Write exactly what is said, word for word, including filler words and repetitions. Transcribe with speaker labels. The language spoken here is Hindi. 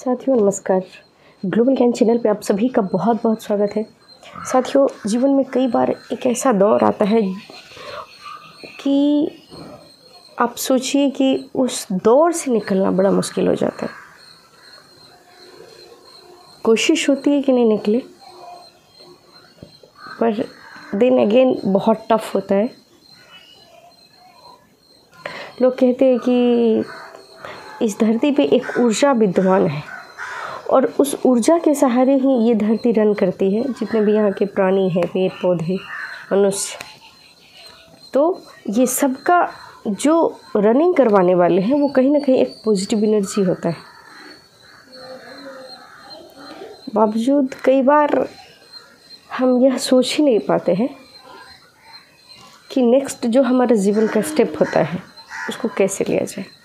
Speaker 1: साथियों नमस्कार। ग्लोबल ज्ञान चैनल पे आप सभी का बहुत बहुत स्वागत है। साथियों, जीवन में कई बार एक ऐसा दौर आता है कि आप सोचिए कि उस दौर से निकलना बड़ा मुश्किल हो जाता है। कोशिश होती है कि नहीं निकले, पर देन अगेन बहुत टफ होता है। लोग कहते हैं कि इस धरती पे एक ऊर्जा विद्यमान है और उस ऊर्जा के सहारे ही ये धरती रन करती है, जितने भी यहाँ के प्राणी हैं, पेड़ पौधे, मनुष्य। तो ये सबका जो रनिंग करवाने वाले हैं वो कहीं ना कहीं एक पॉजिटिव एनर्जी होता है। बावजूद कई बार हम यह सोच ही नहीं पाते हैं कि नेक्स्ट जो हमारा जीवन का स्टेप होता है उसको कैसे लिया जाए।